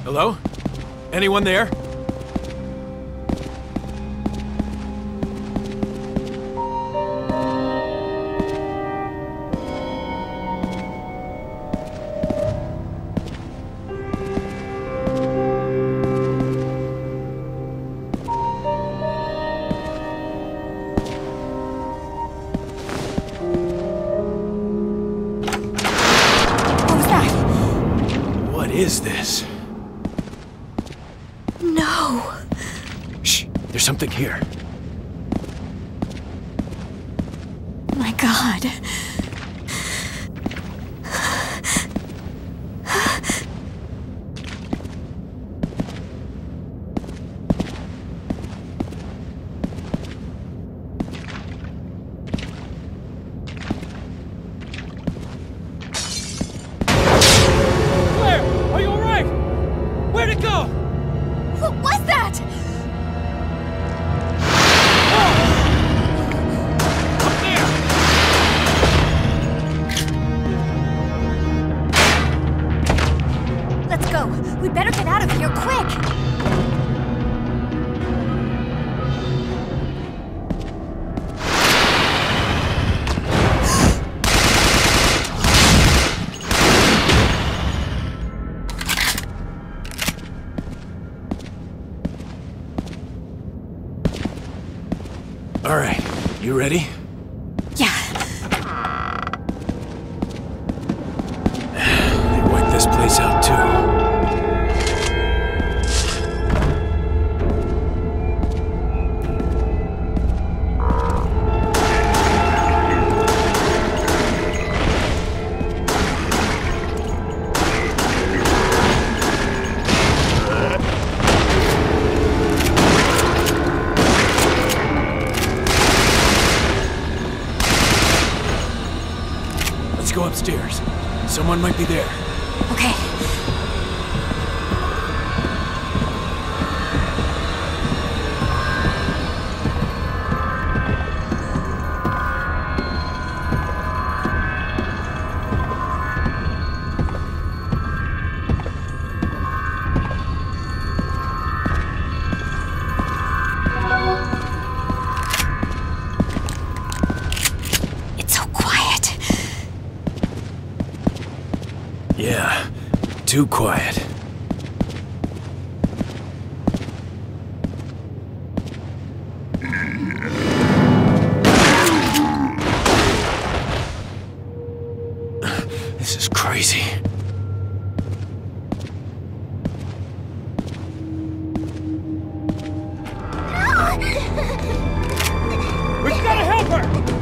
Hello? Anyone there? What is this? No. Shh, there's something here. My God. Where'd it go? What was that? Up there! Let's go. We better get out of here quick. All right, you ready? Yeah. They wiped this place out too. Let's go upstairs. Someone might be there. Okay. It's so quiet. Yeah, too quiet. This is crazy. We gotta help her!